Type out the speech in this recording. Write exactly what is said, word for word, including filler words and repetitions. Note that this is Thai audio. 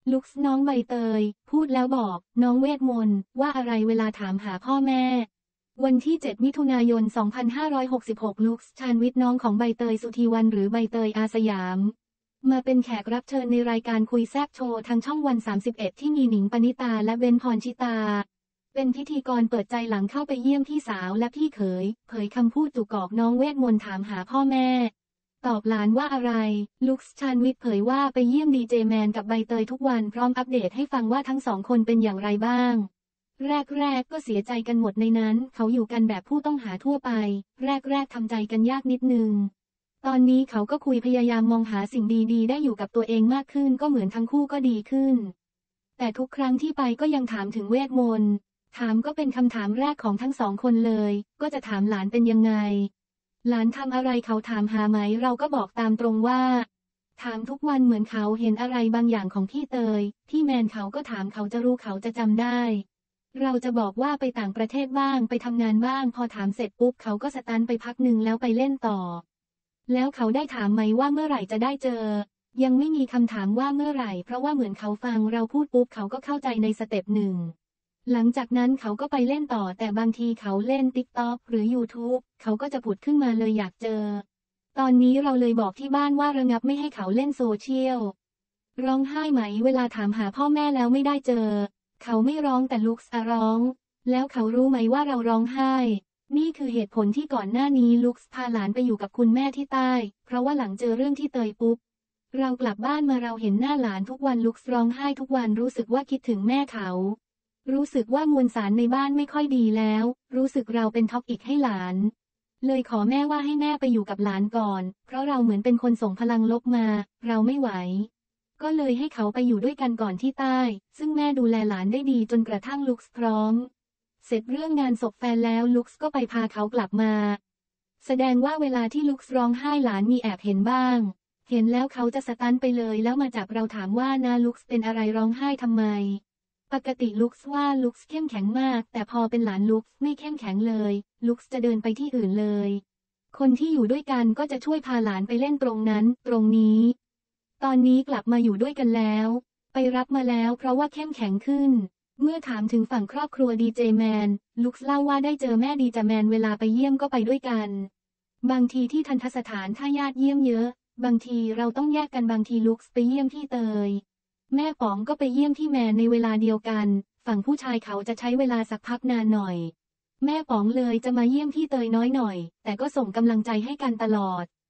ลุคส์น้องใบเตยพูดแล้วบอกน้องเวทมนต์ว่าอะไรเวลาถามหาพ่อแม่วันที่เจ็ดมิถุนายนสองพันห้าร้อยหกสิบหกลุคส์ชาญวิทย์น้องของใบเตยสุธีวรรณหรือใบเตยอาสยามมาเป็นแขกรับเชิญในรายการคุยแซ่บโชว์ทางช่องวันสามสิบเอ็ดที่มีหนิงปณิตาและเบนพรชิตาเป็นพิธีกรเปิดใจหลังเข้าไปเยี่ยมพี่สาวและพี่เขยเผยคำพูดจุกกอกน้องเวทมนต์ถามหาพ่อแม่ตอบหลานว่าอะไรลุคส์ชาญวิทย์เผยว่าไปเยี่ยมดีเจแมนกับใบเตยทุกวันพร้อมอัปเดตให้ฟังว่าทั้งสองคนเป็นอย่างไรบ้างแรกๆก็เสียใจกันหมดในนั้นเขาอยู่กันแบบผู้ต้องหาทั่วไปแรกๆทำใจกันยากนิดนึงตอนนี้เขาก็คุยพยายามมองหาสิ่งดีๆได้อยู่กับตัวเองมากขึ้นก็เหมือนทั้งคู่ก็ดีขึ้นแต่ทุกครั้งที่ไปก็ยังถามถึงเวทมนต์ถามก็เป็นคำถามแรกของทั้งสองคนเลยก็จะถามหลานเป็นยังไงหลานทำอะไรเขาถามหาไหมเราก็บอกตามตรงว่าถามทุกวันเหมือนเขาเห็นอะไรบางอย่างของพี่เตยพี่แมนเขาก็ถามเขาจะรู้เขาจะจำได้เราจะบอกว่าไปต่างประเทศบ้างไปทำงานบ้างพอถามเสร็จปุ๊บเขาก็สตันไปพักหนึ่งแล้วไปเล่นต่อแล้วเขาได้ถามไหมว่าเมื่อไหร่จะได้เจอยังไม่มีคำถามว่าเมื่อไหร่เพราะว่าเหมือนเขาฟังเราพูดปุ๊บเขาก็เข้าใจในสเต็ปหนึ่งหลังจากนั้นเขาก็ไปเล่นต่อแต่บางทีเขาเล่น ติ๊กต็อก หรือ ยูทูบ เขาก็จะผุดขึ้นมาเลยอยากเจอตอนนี้เราเลยบอกที่บ้านว่าระงับไม่ให้เขาเล่นโซเชียลร้องไห้ไหมเวลาถามหาพ่อแม่แล้วไม่ได้เจอเขาไม่ร้องแต่ลุคส์ร้องแล้วเขารู้ไหมว่าเราร้องไห้นี่คือเหตุผลที่ก่อนหน้านี้ลุคส์พาหลานไปอยู่กับคุณแม่ที่ใต้เพราะว่าหลังเจอเรื่องที่เตยปุ๊บเรากลับบ้านมาเราเห็นหน้าหลานทุกวันลุคส์ร้องไห้ทุกวันรู้สึกว่าคิดถึงแม่เขารู้สึกว่ามวลสารในบ้านไม่ค่อยดีแล้วรู้สึกเราเป็นท็อกอีกให้หลานเลยขอแม่ว่าให้แม่ไปอยู่กับหลานก่อนเพราะเราเหมือนเป็นคนส่งพลังลบมาเราไม่ไหวก็เลยให้เขาไปอยู่ด้วยกันก่อนที่ใต้ซึ่งแม่ดูแลหลานได้ดีจนกระทั่งลุคส์พร้อมเสร็จเรื่องงานศพแฟนแล้วลุคส์ก็ไปพาเขากลับมาแสดงว่าเวลาที่ลุคส์ร้องไห้หลานมีแอบเห็นบ้างเห็นแล้วเขาจะสตันไปเลยแล้วมาจับเราถามว่านะลุคส์เป็นอะไรร้องไห้ทำไมปกติลุคส์ว่าลุคส์เข้มแข็งมากแต่พอเป็นหลานลุคส์ไม่เข้มแข็งเลยลุคส์จะเดินไปที่อื่นเลยคนที่อยู่ด้วยกันก็จะช่วยพาหลานไปเล่นตรงนั้นตรงนี้ตอนนี้กลับมาอยู่ด้วยกันแล้วไปรับมาแล้วเพราะว่าเข้มแข็งขึ้นเมื่อถามถึงฝั่งครอบครัวดีเจแมนลุคส์เล่าว่าได้เจอแม่ดีเจแมนเวลาไปเยี่ยมก็ไปด้วยกันบางทีที่ทันตสถานถ้าญาติเยี่ยมเยอะบางทีเราต้องแยกกันบางทีลุคส์ไปเยี่ยมที่เตยแม่ป๋องก็ไปเยี่ยมที่แมนในเวลาเดียวกันฝั่งผู้ชายเขาจะใช้เวลาสักพักนานหน่อยแม่ป๋องเลยจะมาเยี่ยมที่เตยน้อยหน่อยแต่ก็ส่งกำลังใจให้กันตลอด